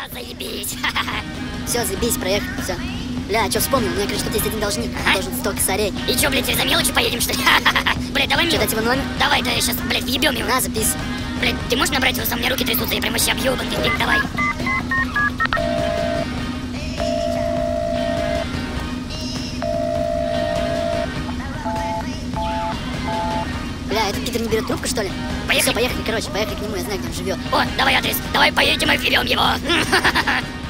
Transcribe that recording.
заебись. Все, заебись, проехали, все. Бля, а что вспомнил? У меня, короче, тут есть один должник, должен 100 косарей. И чё, блядь, за мелочи поедем, что ли? Блядь, давай мне... Дать его номер? Давай, да, сейчас, блядь, въебем его. На, записывай. Блядь, ты можешь набрать его сам? У меня руки трясутся, я прям вообще объебан, блядь, давай. Бля, этот Питер не берет трубку, что ли? Поехали. Все, поехали, короче, поехали к нему, я знаю, где он живет. О, давай адрес, давай поедем и въебем его.